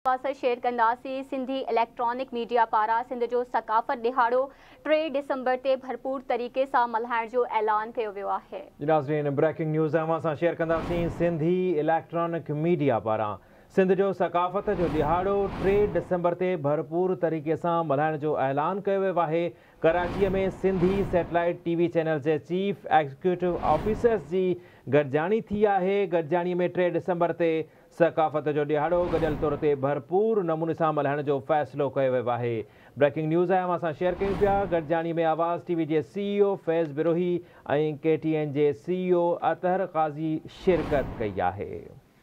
Share कंदासीं। Sindhi electronic media पारां सिंध जो सकाफ़त ॾिहाड़ो 3 डिसंबर ते भरपूर तरीक़े सां मल्हाइण जो ऐलान कयो वियो आहे। नाज़रीन, ब्रेकिंग न्यूज़ असां शेयर कंदासीं। सिंधी इलेक्ट्रॉनिक मीडिया पारां सिंध जो सकाफ़त जो ॾिहाड़ो 3 डिसंबर ते भरपूर तरीक़े सां मल्हाइण जो ऐलान कयो वियो आहे। कराचीअ में सिंधी सैटेलाइट टीवी चैनल जे चीफ एग्जीक्यूटिव ऑफिसर्स जी गॾिजाणी थी आहे। गॾिजाणीअ में 3 डिसंबर ते सकाफ़त जो ॾिहाड़ो गॾियल तौर ते भरपूर नमूने सां मल्हाइण जो फ़ैसिलो कयो वियो आहे। ब्रेकिंग न्यूज़ आहे असां शेयर कयूं पिया। गॾिजाणी में आवाज़ टीवी जे CEO फैज़ बिरोही ऐं KTN जे CEO अतहर क़ाज़ी शिरकत कई आहे।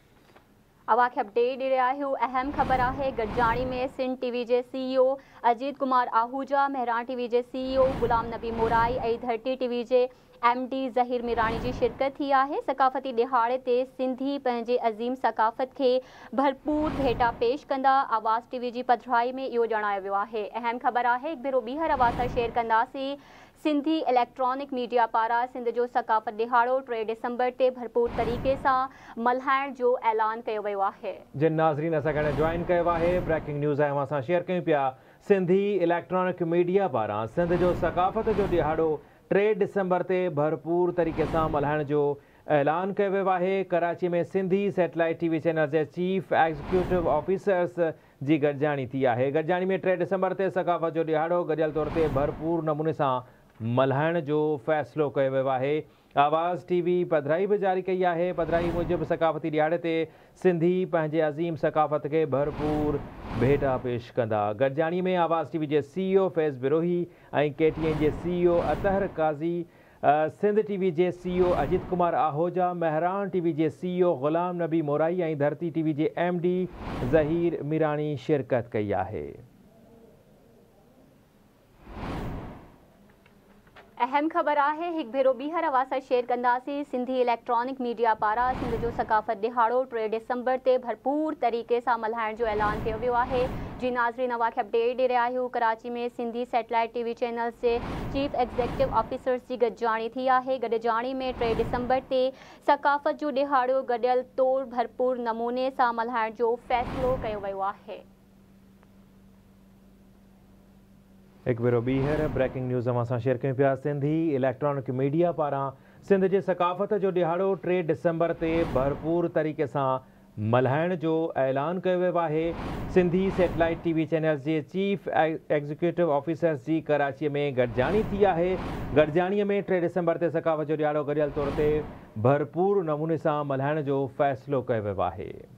अवा खे अपडेट ॾेई रहिया आहियूं। अहम ख़बर आहे, गॾिजाणी में सिंध टीवी जे CEO अजीत कुमार आहूजा, मेहरान टीवी जे CEO गुलाम नबी मोराई ऐं धरती टीवी जे MD ज़हीर मीरानी जी शिरकत थी आहे। सकाफ़ती ॾिहाड़े ते सिंधी पंहिंजे अज़ीम सकाफ़त खे भरपूर भेटा पेश कंदा। आवाज़ टीवी जी पधिराई में इहो ॼाणायो वियो आहे। अहम ख़बर आहे, हिकु भेरो ॿीहर आवाज़ सां शेयर कंदासीं। सिंधी इलेक्ट्रॉनिक मीडिया पारां सिंध जो सकाफ़त ॾिहाड़ो 3 डिसंबर ते भरपूर तरीक़े सां मल्हाइण जो ऐलान कयो वियो आहे। जिन नाज़रीन असां गॾु जॉइन कयो आहे, ब्रेकिंग न्यूज़ आहे असां शेयर कयूं पिया। सिंधी इलेक्ट्रॉनिक मीडिया पारां सिंध जो सकाफ़त जो ॾिहाड़ो 3 डिसंबर ते भरपूर तरीक़े सां मल्हाइण जो ऐलान कयो वियो आहे। कराची में सिंधी सैटेलाइट टीवी चैनल जे चीफ एग्जीक्यूटिव ऑफिसर्स जी गॾिजाणी थी आहे। गॾिजाणी में 3 डिसंबर ते सकाफ़त जो ॾिहाड़ो गॾियल तौर ते भरपूर नमूने सां मल्हाइण जो फ़ैसिलो कयो वियो आहे। आवाज़ टीवी पधिराई बि जारी कई आहे। पधिराई मूजिबि सकाफ़ती ॾिहाड़े ते सिंधी पंहिंजे अज़ीम सकाफ़त खे भरपूर भेटा पेश कंदा। गॾिजाणी में आवाज़ टीवी जे CEO फैज़ बिरोही ऐं KTN जे CEO अतहर क़ाज़ी, सिंध टीवी जे CEO अजीत कुमार आहूजा, मेहरान टीवी जे CEO गुलाम नबी मोराई ऐं धरती टीवी जे MD ज़हीर मीरानी शिरकत कई आहे। अहम ख़बर आहे, हिकु भेरो ॿीहर आवाज़ सां शेयर कंदासीं। सिंधी इलेक्ट्रॉनिक मीडिया पारां सिंध जो सकाफ़त ॾिहाड़ो 3 डिसंबर ते भरपूर तरीक़े सां मल्हाइण जो ऐलान कयो वियो आहे। जी नाज़रीन, अवा खे अपडेट ॾेई रहिया आहियूं। कराची में सिंधी सैटेलाइट टीवी चैनल्स जे चीफ एग्जीक्यूटिव ऑफिसर्स जी गॾिजाणी थी आहे। गॾिजाणी में 3 डिसंबर ते सकाफ़त जो ॾिहाड़ो गॾियल तौर भरपूर नमूने सां मल्हाइण जो फ़ैसिलो कयो वियो आहे। हिकु भेरो ॿीहर ब्रेकिंग न्यूज़ असां शेयर कयूं पिया। सिंधी इलेक्ट्रॉनिक मीडिया पारां सिंध जे सकाफ़त जो ॾिहाड़ो 3 डिसंबर ते भरपूर तरीक़े सां मल्हाइण जो ऐलान कयो वियो आहे। सिंधी सैटेलाइट टीवी चैनल जे चीफ एग्जीक्यूटिव ऑफिसर्स जी कराचीअ में गॾिजाणी थी आहे। गॾिजाणीअ में 3 डिसंबर ते सकाफ़त जो ॾिहाड़ो गॾियल तौर ते भरपूर नमूने सां मल्हाइण जो फ़ैसिलो कयो वियो आहे।